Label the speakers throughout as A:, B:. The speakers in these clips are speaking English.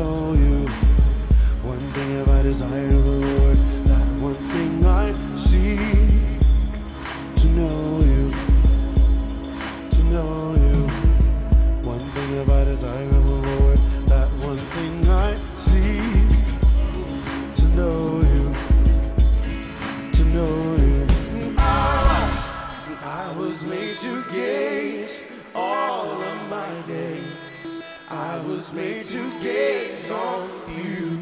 A: know you. One thing have I desire of the Lord, that one thing I seek, to know you, to know you. One thing have I desire of the Lord, that one thing I seek, to know you, to know you. I was made to gaze all of my days. I was made to gaze on you.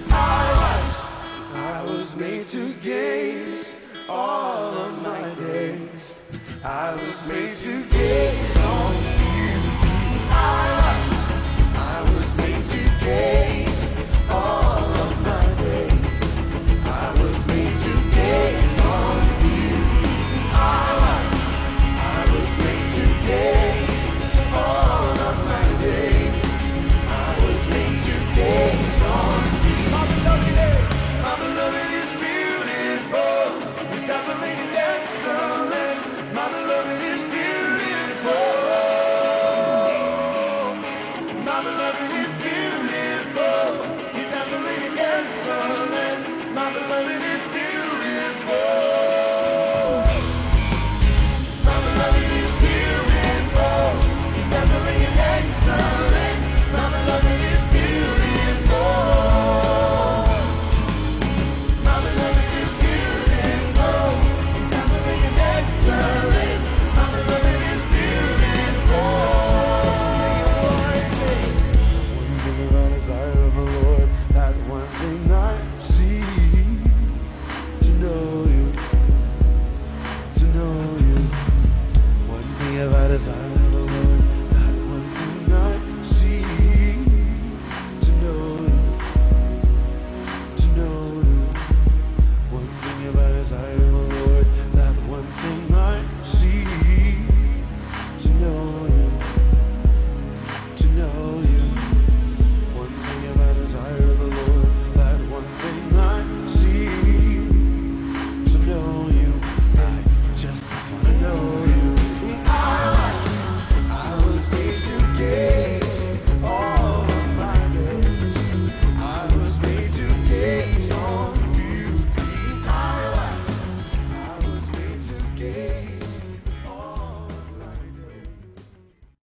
A: I was made to gaze all of my days. I was made to gaze on you. I was made to gaze all of my days. I was made to gaze on you. I was made to gaze all of my days. I was made to gaze on you. My beloved is beautiful. His dazzling and excellent. My beloved is beautiful. My beloved is beautiful. His dazzling and excellent. My beloved is beautiful. My beloved is beautiful. He's dazzling and excellent. My beloved is beautiful. My beloved is beautiful. He's dazzling and excellent. My beloved is beautiful. One thing about desire